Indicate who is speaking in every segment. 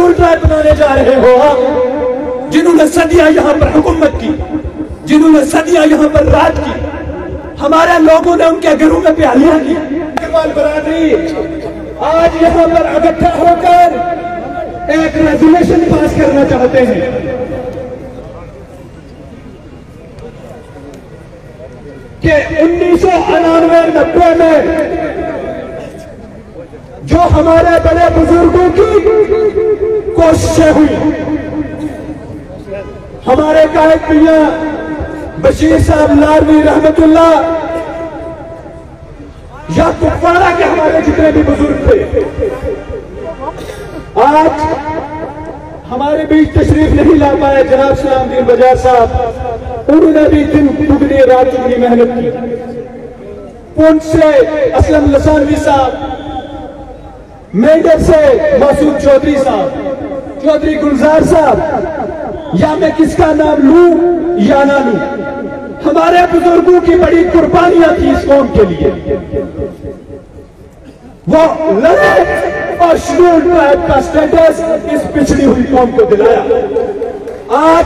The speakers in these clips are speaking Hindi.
Speaker 1: शेड्यूल ट्राइब बनाने जा रहे हो आप, जिन्होंने सदियां यहाँ पर हुकूमत की, जिन्होंने सदियां यहाँ पर राज की, हमारे लोगों ने उनके घरों में प्यालियां की। बरादरी आज यहाँ पर इकट्ठा होकर एक रेजोल्यूशन पास करना चाहते हैं कि 1999-90 में जो हमारे बड़े बुजुर्गों की कोशिशें हुई, हमारे कायद मियां बशीर साहब लारवी रहमतुल्लाह या कुपवाड़ा के हमारे जितने भी बुजुर्ग थे, आज हमारे बीच तशरीफ नहीं ला पाए जनाब सलामुद्दीन बजाज साहब, उन्होंने भी दिन दुगनी रात दुगनी मेहनत की। पुंछ से असलम लसानवी साहब, मेंढर से मासूद चौधरी साहब, चौधरी गुलजार साहब, या मैं किसका नाम लूं या ना लूं, हमारे बुजुर्गों की बड़ी कुर्बानियां थी इस कौम के लिए। वो लड़े और शेड्यूल ट्राइब का स्टेटस इस पिछड़ी हुई कौम को दिलाया। आज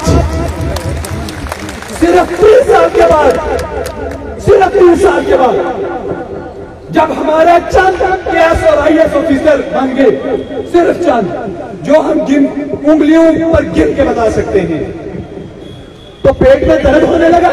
Speaker 1: सिर्फ 3 साल के बाद, सिर्फ 3 साल के बाद जब हमारे चंद केएस और आईएएस ऑफिसर बन गए, सिर्फ चंद जो हम उंगलियों पर गिन के बता सकते हैं, तो पेट में दर्द होने लगा।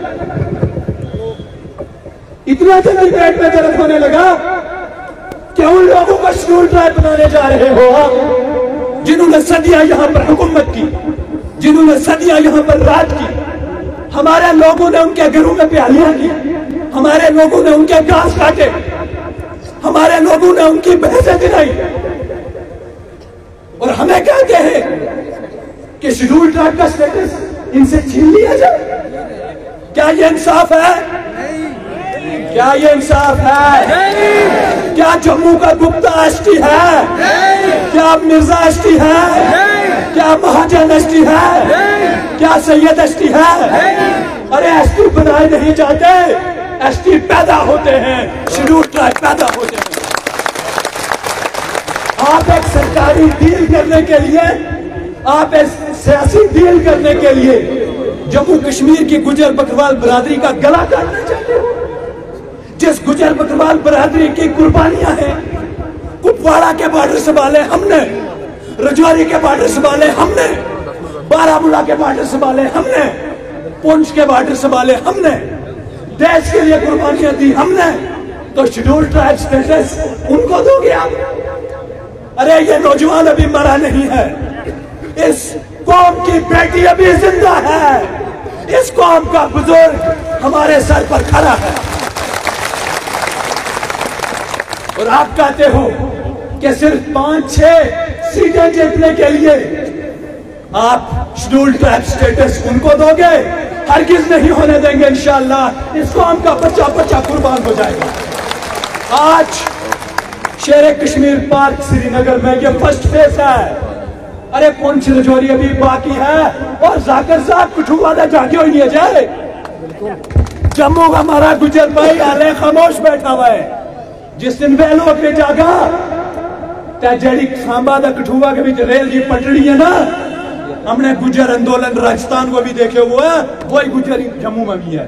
Speaker 1: इतना जल्दी पेट में दर्द होने लगा कि उन लोगों को शेड्यूल ट्राइब बनाने जा रहे हो आप, जिन्होंने सदियां यहाँ पर हुकूमत की, जिन्होंने सदियां यहाँ पर राज की, हमारे लोगों ने उनके घरों में प्यालियां की, हमारे लोगों ने उनके घास काटे, हमारे लोगों ने उनकी भैंसें गिराई, और हमें कहते हैं कि शेड्यूल ट्राइब का स्टेटस इनसे छीन लिया जाए। क्या ये इंसाफ है? क्या ये इंसाफ है? क्या जम्मू का गुप्ता एसटी है? क्या मिर्जा एसटी है? क्या महाजन एसटी है? क्या सैयद एसटी है? अरे एसटी बनाए नहीं जाते, एसटी पैदा होते हैं, शेड्यूल ट्राइब पैदा होते हैं। आप एक सरकारी डील करने के लिए, आप एक सियासी डील करने के लिए जम्मू कश्मीर की गुजर बकरवाल बरादरी का गला काटना चाहते हो। जिस गुजर बकरवाल बरादरी की कुर्बानियां हैं, कुपवाड़ा के बॉर्डर संभाले हमने, रजौरी के बॉर्डर संभाले हमने, बारामूला के बॉर्डर संभाले हमने, पुंछ के बॉर्डर संभाले हमने, देश के लिए कुर्बानियां दी हमने, तो शेड्यूल ट्राइब स्टेटस उनको दोगे आप? अरे ये नौजवान अभी मरा नहीं है, इस कौम की बेटी अभी जिंदा है, इस कौम का बुजुर्ग हमारे सर पर खड़ा है। और आप कहते हो कि सिर्फ 5-6 सीटें जीतने के लिए आप शेड्यूल ट्राइब स्टेटस उनको दोगे? हरगिज नहीं होने देंगे इंशाअल्लाह। इस कौम का बच्चा बच्चा कुर्बान हो जाएगा। आज शेर कश्मीर पार्क श्रीनगर में ये फर्स्ट फेज है। अरे पुंछ रजौरी अभी बाकी है, और जाकिर साहब कठुआ ने जाके हो नहीं जाए। जम्मू का हमारा गुजर भाई हाले खामोश बैठा हुआ है। जिस दिन वेलो अगे जागा जी सांबा कठुआ के बीच रेल की पटड़ी है ना, हमने गुजर आंदोलन राजस्थान को भी देखे हुए हैं, वही गुजर जम्मू में भी है।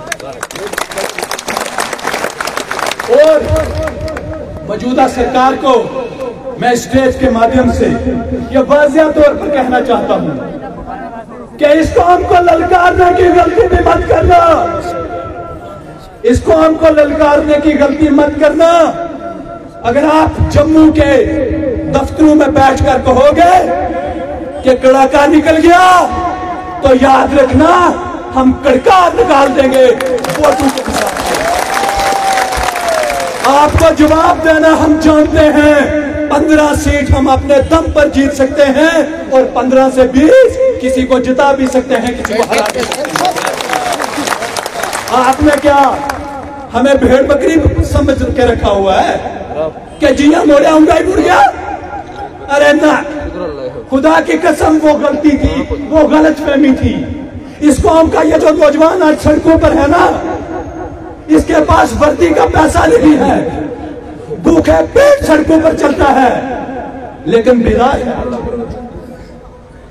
Speaker 1: और मौजूदा सरकार को मैं स्टेज के माध्यम से यह वाज़िया तौर पर कहना चाहता हूं कि इस कौम को ललकारने की गलती भी मत करना, इस कौम को ललकारने की गलती मत करना। अगर आप जम्मू के दफ्तरों में बैठकर कहोगे कि कड़ाका निकल गया, तो याद रखना हम कड़का निकाल देंगे वोटों के साथ। आपको जवाब देना हम जानते हैं। 15 सीट हम अपने दम पर जीत सकते हैं, और 15 से 20 किसी को जिता भी सकते हैं, किसी को हरा भी सकते हैं। आपने क्या हमें भेड़ बकरी समझ के रखा हुआ है कि जिया मोड़े आऊंगा ही मुड़ गया? अरे ना, खुदा की कसम वो गलती थी, वो गलत फहमी थी। इस कौम का ये जो नौजवान आज सड़कों पर है ना, इसके पास वर्दी का पैसा नहीं है, भूखे पेट सड़कों पर चलता है, लेकिन बेदार है।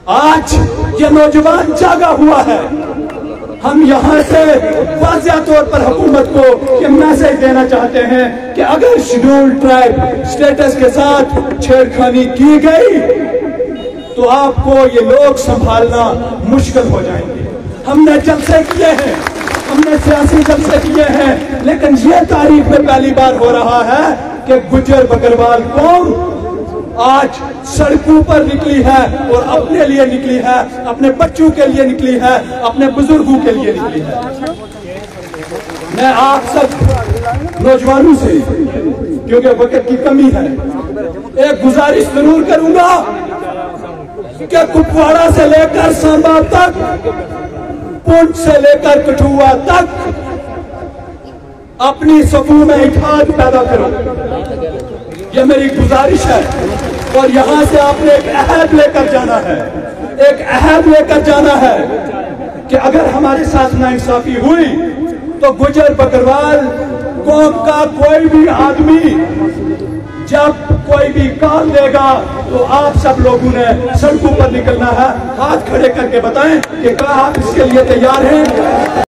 Speaker 1: आज ये नौजवान जागा हुआ है। हम यहाँ से वाज़िया तौर पर हुकूमत को ये मैसेज देना चाहते हैं कि अगर शेड्यूल ट्राइब स्टेटस के साथ छेड़खानी की गई तो आपको ये लोग संभालना मुश्किल हो जाएंगे। हमने जलसे किए हैं, हमने सियासी जलसे किए हैं, लेकिन ये तारीख में पहली बार हो रहा है कि गुज्जर बकरवाल कौम आज सड़कों पर निकली है और अपने लिए निकली है, अपने बच्चों के लिए निकली है, अपने बुजुर्गों के लिए निकली है। मैं आप सब नौजवानों से, क्योंकि वक्त की कमी है, एक गुजारिश जरूर करूंगा कि कुपवाड़ा से लेकर सांबा तक, पुंछ से लेकर कठुआ तक अपनी सफू में इत्तेहाद पैदा करो। ये मेरी गुजारिश है। और यहां से आपने एक अहद लेकर जाना है, एक अहद लेकर जाना है कि अगर हमारे साथ नाइंसाफी हुई तो गुज्जर बकरवाल कौम का कोई भी आदमी जब कोई भी काम देगा तो आप सब लोगों ने सड़कों पर निकलना है। हाथ खड़े करके बताएं कि क्या आप इसके लिए तैयार हैं।